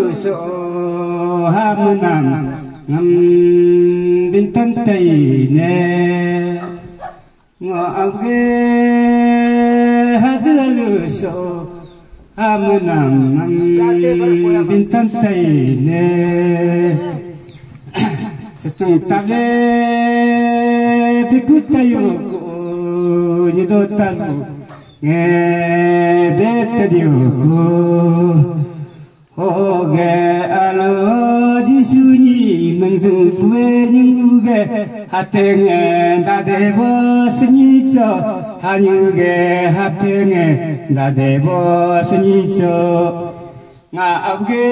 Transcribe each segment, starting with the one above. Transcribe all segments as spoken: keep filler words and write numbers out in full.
so hamunam ngam bintan tay ne ngo avge hadalu so hamunam ngam bintan tay ne setung tale bikutayo ko nidotalu nge betadiyo ko Hoge alo jisuni mengzung kue nyuge hatenge dadebo senyico hanyuge hatenge dadebo senyico ngaavge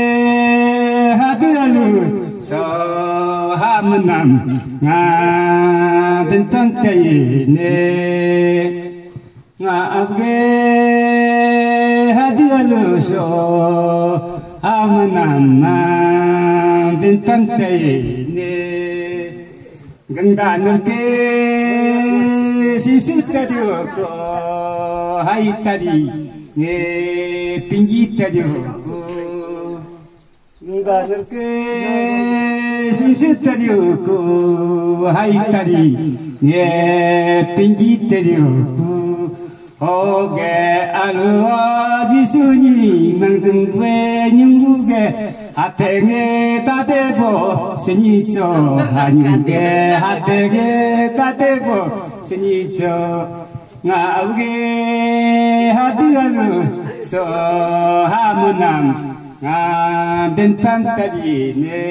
hadalu so hamunam nga bintang tayne ngaavge hadialu so hamunam bintang tayne ganda nurke sisi tadio ko hai tadi nge pinji tadio ko ganda nurke sisi tadio ko hai tadi nge pinji tadio ko Hoge alu jisuni mangzung kue nyungguge hatenge tadebo senyico hanyuge hatenge tadebo senyico ngauge hadialu so hamunam nga bintang tadine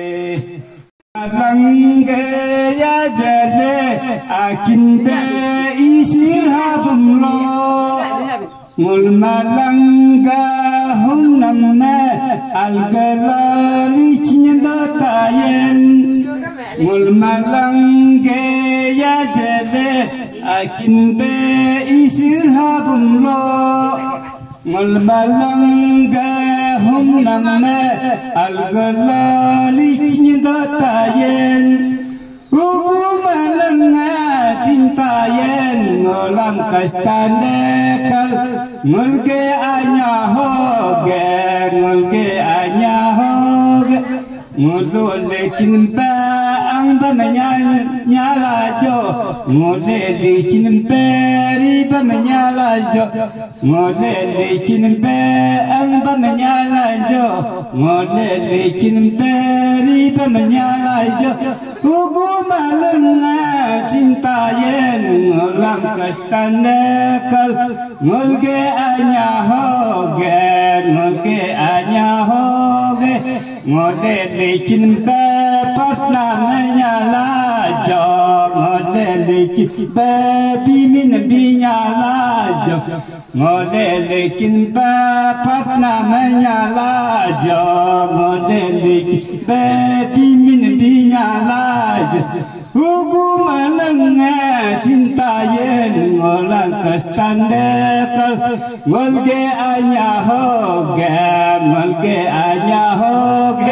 Langge ya jale akinde isir habumlo mul malanga humnamme algalali chinyanda tayen mul malangge ya jale akinde isir habumlo mul malanga humnamme algalali chinyanda tayen ugu malanga cintayen ngolam kastanekal ngulge anya hoge ngulge anya hoge ngulu lekin ba ang bamanyan nyala jo ngule lekin beri bamanyan jo ngule lekin ba ang bamanyan jo ngule lekin beri bamanyan jo ugu malanga cintayen ngolam kastanekal ngulge anya hoge ngulge anya hoge ngole lekin ba pasna menyala jo ngole lekin ba bimin binyala jo ngole lekin ba pasna menyala jo ngole lekin ba bimin binyala jo ugu malanga cintayen ngolang kastandekal ngolge anya hoge ngolge anya hoge